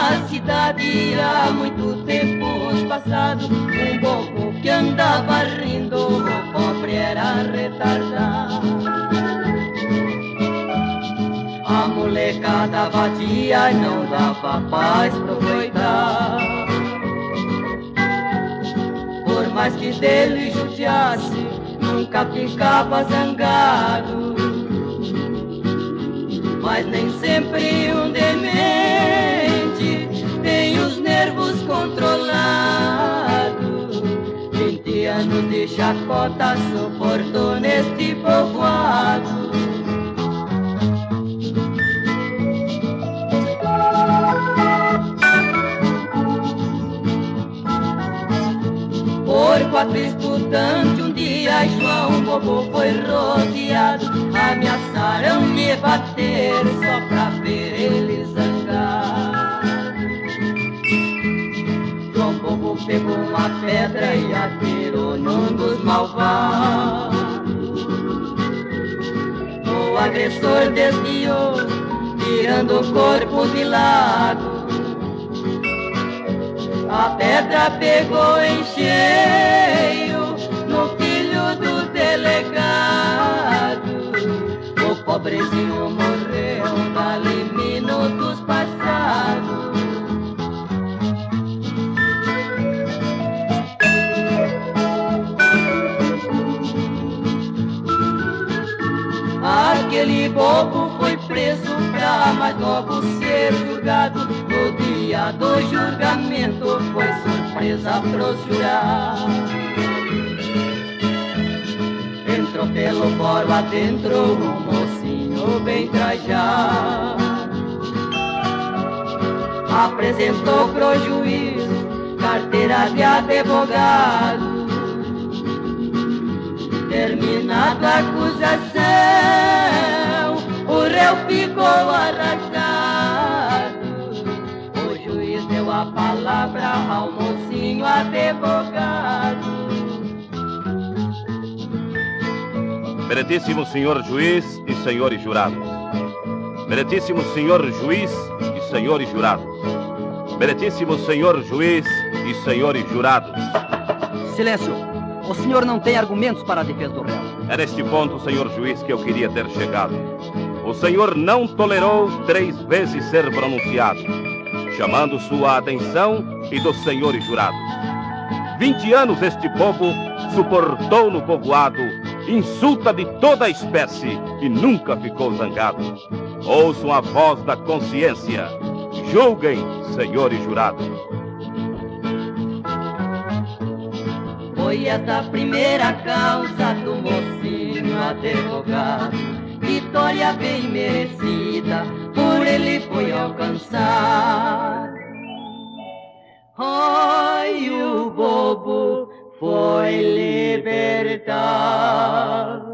na cidade há muito tempo passado, um bobo que andava rindo, o pobre era retardado. A molecada vadia não dava paz pra aproveitar. Por mais que dele judiasse, nunca ficava zangado. Mas nem sempre um demente tem os nervos controlados. 20 anos de chacota suportou neste povoado. Por 4 estudantes um dia João Bobo foi rodeado. Ameaçaram me bater só pra ver ele zangar. João Bobo pegou uma pedra e atirou num dos malvados. O agressor desviou, virando o corpo de lado. A pedra pegou em cheio no filho do delegado. O pobrezinho morreu dali minutos passados. Aquele bobo foi preso pra mais logo ser julgado. No dia do julgamento foi surpresa pros jurados. Entrou pelo foro adentro um mocinho bem trajado. Apresentou pro juiz carteira de advogado. Terminada a acusação, o réu ficou arrasado. O juiz deu a palavra ao mocinho advogado. Meritíssimo senhor juiz e senhores jurados. Meritíssimo senhor juiz e senhores jurados. Meritíssimo senhor juiz e senhores jurados. Silêncio. O senhor não tem argumentos para a defesa do réu. É neste ponto, senhor juiz, que eu queria ter chegado. O senhor não tolerou 3 vezes ser pronunciado, chamando sua atenção e dos senhores jurados. 20 anos este povo suportou no povoado insulta de toda a espécie e nunca ficou zangado. Ouçam a voz da consciência. Julguem, senhores jurados. Foi essa a primeira causa do mocinho advogado. Vitória bem merecida, por ele foi alcançar. Ai, o bobo foi libertado.